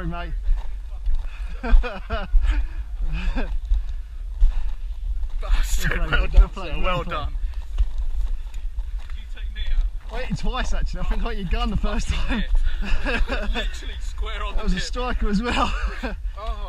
Sorry, mate. Bastard, well done, sir. Well done. Waited twice actually, I think I got your gun the first time. Literally square on the That was tip. a striker as well. Oh.